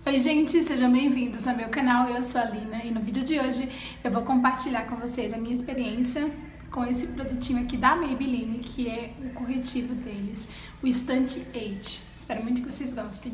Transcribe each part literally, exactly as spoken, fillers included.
Oi gente, sejam bem-vindos ao meu canal, eu sou a Lina e no vídeo de hoje eu vou compartilhar com vocês a minha experiência com esse produtinho aqui da Maybelline, que é o corretivo deles, o Instant Age. Espero muito que vocês gostem.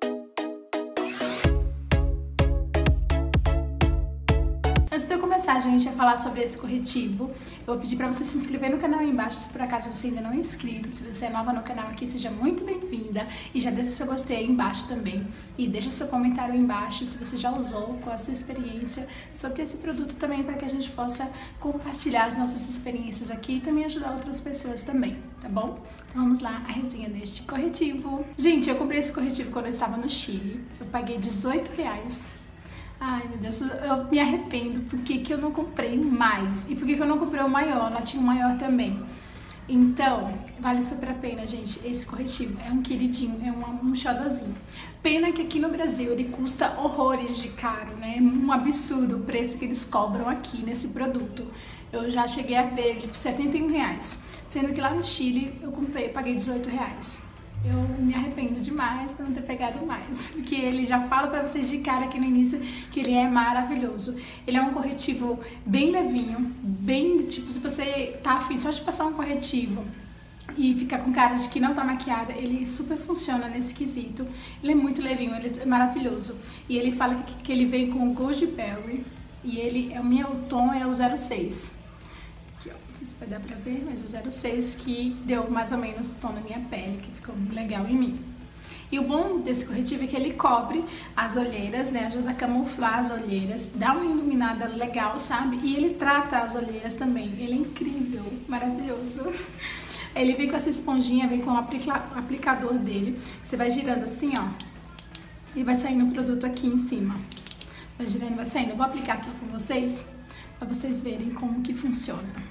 Antes de eu começar, gente, a falar sobre esse corretivo, eu vou pedir para você se inscrever no canal aí embaixo, se por acaso você ainda não é inscrito. Se você é nova no canal aqui, seja muito bem-vinda e já deixa seu gostei aí embaixo também. E deixa seu comentário aí embaixo se você já usou, qual a sua experiência sobre esse produto também, para que a gente possa compartilhar as nossas experiências aqui e também ajudar outras pessoas também, tá bom? Então vamos lá, a resenha deste corretivo. Gente, eu comprei esse corretivo quando eu estava no Chile, eu paguei dezoito reais. Ai, meu Deus, eu me arrependo. Por que que eu não comprei mais? E por que que eu não comprei o maior? Lá tinha o maior também. Então, vale super a pena, gente. Esse corretivo é um queridinho, é um, um xodozinho. Pena que aqui no Brasil ele custa horrores de caro, né? Um absurdo o preço que eles cobram aqui nesse produto. Eu já cheguei a ver ele por setenta e um reais. Sendo que lá no Chile eu comprei, paguei dezoito reais. Eu me arrependo demais por não ter pegado mais, porque ele já fala pra vocês de cara aqui no início que ele é maravilhoso. Ele é um corretivo bem levinho, bem, tipo, se você tá afim só de passar um corretivo e ficar com cara de que não tá maquiada, ele super funciona nesse quesito. Ele é muito levinho, ele é maravilhoso. E ele fala que, que ele vem com Gold Berry e ele, é o meu tom é o zero seis. Não sei se vai dar pra ver, mas o zero seis que deu mais ou menos o tom na minha pele, que ficou legal em mim. E o bom desse corretivo é que ele cobre as olheiras, né, ajuda a camuflar as olheiras, dá uma iluminada legal, sabe? E ele trata as olheiras também, ele é incrível, maravilhoso. Ele vem com essa esponjinha, vem com o aplica aplicador dele, você vai girando assim, ó, e vai saindo o produto aqui em cima. Vai girando, vai saindo. Eu vou aplicar aqui com vocês, pra vocês verem como que funciona.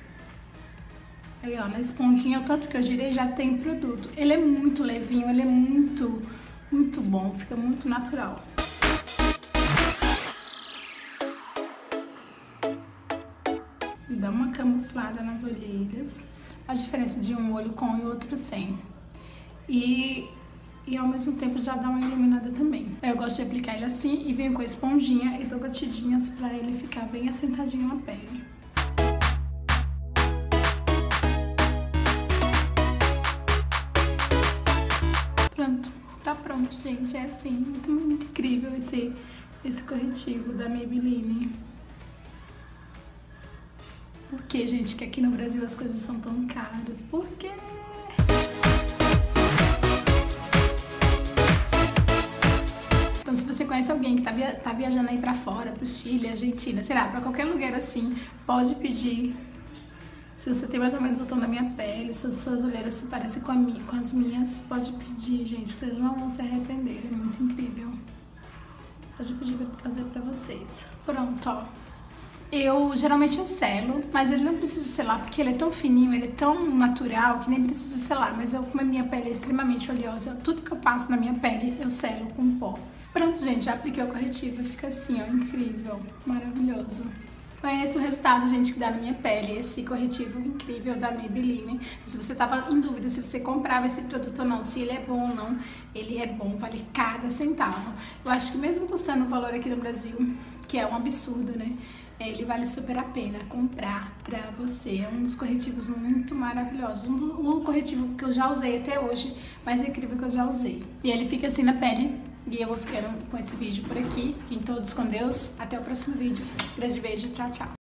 Aí, ó, na esponjinha, o tanto que eu girei já tem produto. Ele é muito levinho, ele é muito, muito bom, fica muito natural. Dá uma camuflada nas olheiras, a diferença de um olho com e outro sem. E, e ao mesmo tempo já dá uma iluminada também. Eu gosto de aplicar ele assim e venho com a esponjinha e dou batidinhas pra ele ficar bem assentadinho na pele. Pronto, tá pronto, gente. É assim, muito, muito incrível esse, esse corretivo da Maybelline. Por que, gente, que aqui no Brasil as coisas são tão caras? Por quê? Então, se você conhece alguém que tá, via tá viajando aí pra fora, pro Chile, Argentina, sei lá, pra qualquer lugar assim, pode pedir. Se você tem mais ou menos o tom da minha pele, se as suas olheiras se parecem com, a minha, com as minhas, pode pedir, gente. Vocês não vão se arrepender, é muito incrível. Pode pedir pra fazer pra vocês. Pronto, ó. Eu, geralmente eu selo, mas ele não precisa selar, porque ele é tão fininho, ele é tão natural, que nem precisa selar. Mas eu, como a minha pele é extremamente oleosa, tudo que eu passo na minha pele, eu selo com pó. Pronto, gente, já apliquei o corretivo e fica assim, ó, incrível, maravilhoso. Então é esse o resultado, gente, que dá na minha pele, esse corretivo incrível da Maybelline. Então, se você tava em dúvida se você comprava esse produto ou não, se ele é bom ou não, ele é bom, vale cada centavo. Eu acho que mesmo custando o valor aqui no Brasil, que é um absurdo, né, ele vale super a pena comprar pra você. É um dos corretivos muito maravilhosos, um do, o corretivo que eu já usei até hoje, mais incrível que eu já usei. E ele fica assim na pele. E eu vou ficando com esse vídeo por aqui. Fiquem todos com Deus. Até o próximo vídeo. Grande beijo. Tchau, tchau.